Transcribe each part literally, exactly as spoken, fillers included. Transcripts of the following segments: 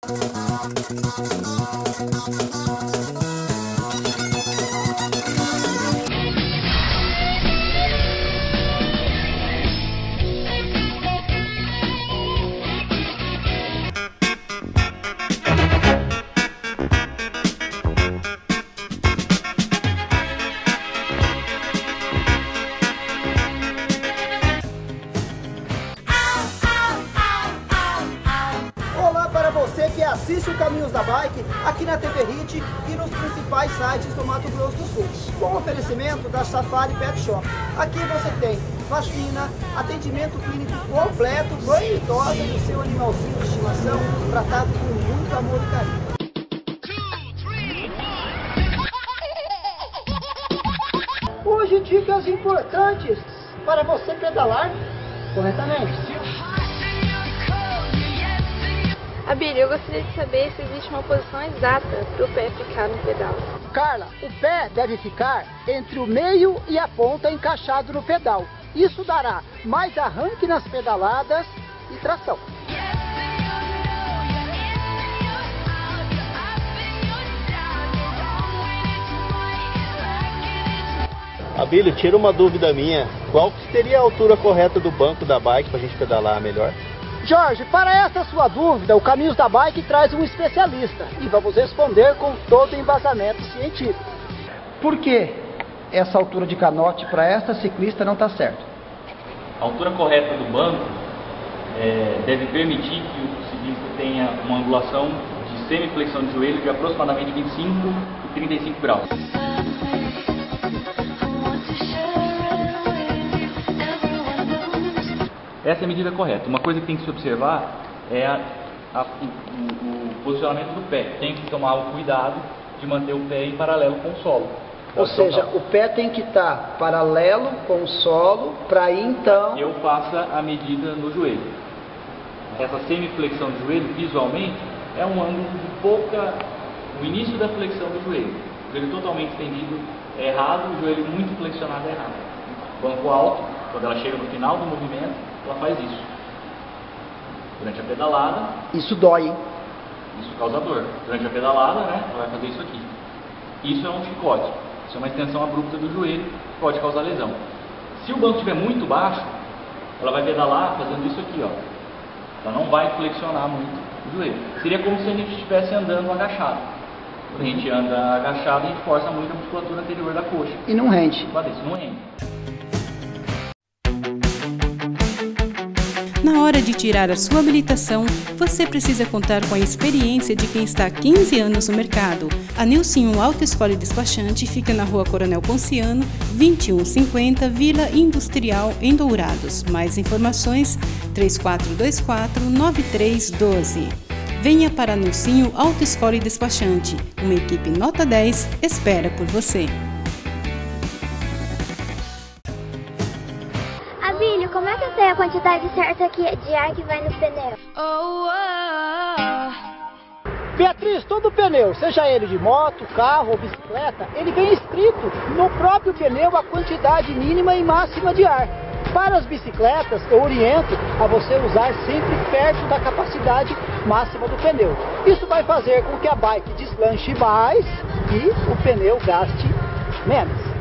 Você que assiste o Caminhos da Bike aqui na T V Hit e nos principais sites do Mato Grosso do Sul, com oferecimento da Safari Pet Shop. Aqui você tem vacina, atendimento clínico completo, banho e tosa do seu animalzinho de estimação, tratado com muito amor e carinho. Hoje dicas importantes para você pedalar corretamente. Abílio, eu gostaria de saber se existe uma posição exata para o pé ficar no pedal. Carla, o pé deve ficar entre o meio e a ponta encaixado no pedal. Isso dará mais arranque nas pedaladas e tração. Abílio, tira uma dúvida minha. Qual que seria a altura correta do banco da bike para a gente pedalar melhor? Jorge, para essa sua dúvida, o Caminhos da Bike traz um especialista e vamos responder com todo o embasamento científico. Por que essa altura de canote para esta ciclista não está certo? A altura correta do banco é, deve permitir que o ciclista tenha uma angulação de semiflexão de joelho de aproximadamente vinte e cinco e trinta e cinco graus. Essa é a medida correta. Uma coisa que tem que se observar é a, a, o, o posicionamento do pé. Tem que tomar o cuidado de manter o pé em paralelo com o solo. Ou seja, o pé tem que estar paralelo com o solo para aí então... eu faça a medida no joelho. Essa semiflexão de joelho, visualmente, é um ângulo de pouca... o início da flexão do joelho. O joelho totalmente estendido é errado, o joelho muito flexionado é errado. Banco alto, quando ela chega no final do movimento, ela faz isso. Durante a pedalada... isso dói, hein? Isso causa dor. Durante a pedalada, né, ela vai fazer isso aqui. Isso é um chicote. Isso é uma extensão abrupta do joelho que pode causar lesão. Se o banco estiver muito baixo, ela vai pedalar fazendo isso aqui, ó. Ela não vai flexionar muito o joelho. Seria como se a gente estivesse andando agachado. Quando a gente anda agachado, a gente força muito a musculatura anterior da coxa. E não rende. Isso não rende. Na hora de tirar a sua habilitação, você precisa contar com a experiência de quem está há quinze anos no mercado. A Nilsinho Autoescola e Despachante fica na Rua Coronel Ponciano, vinte e um cinquenta, Vila Industrial, em Dourados. Mais informações, três quatro dois quatro, nove três um dois. Venha para a Nilsinho Autoescola e Despachante. Uma equipe nota dez espera por você. Abílio, como é que eu sei a quantidade certa aqui de ar que vai no pneu? Oh, oh, oh. Beatriz, todo pneu, seja ele de moto, carro ou bicicleta, ele vem escrito no próprio pneu a quantidade mínima e máxima de ar. Para as bicicletas, eu oriento a você usar sempre perto da capacidade máxima do pneu. Isso vai fazer com que a bike deslanche mais e o pneu gaste menos.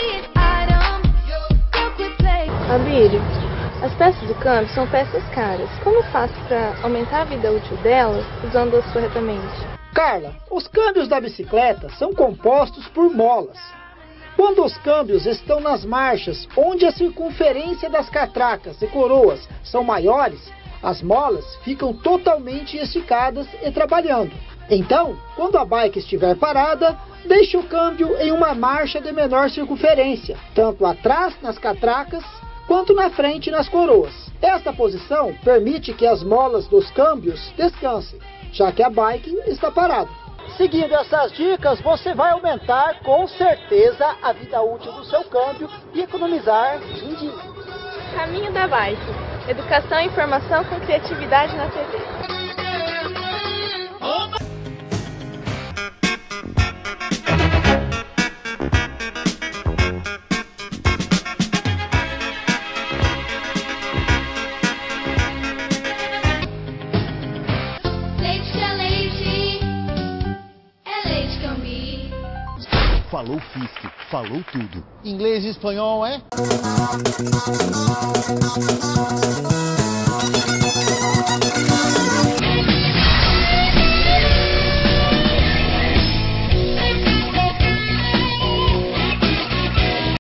Abílio, as peças do câmbio são peças caras. Como eu faço para aumentar a vida útil delas usando-as corretamente? Carla, os câmbios da bicicleta são compostos por molas. Quando os câmbios estão nas marchas, onde a circunferência das catracas e coroas são maiores, as molas ficam totalmente esticadas e trabalhando. Então, quando a bike estiver parada, deixe o câmbio em uma marcha de menor circunferência, tanto atrás nas catracas, quanto na frente nas coroas. Esta posição permite que as molas dos câmbios descansem, já que a bike está parada. Seguindo essas dicas, você vai aumentar com certeza a vida útil do seu câmbio e economizar em diesel. Caminho da Bike. Educação e informação com criatividade na T V. Leite de leite. Falou Fisk, falou tudo. Inglês e espanhol, é?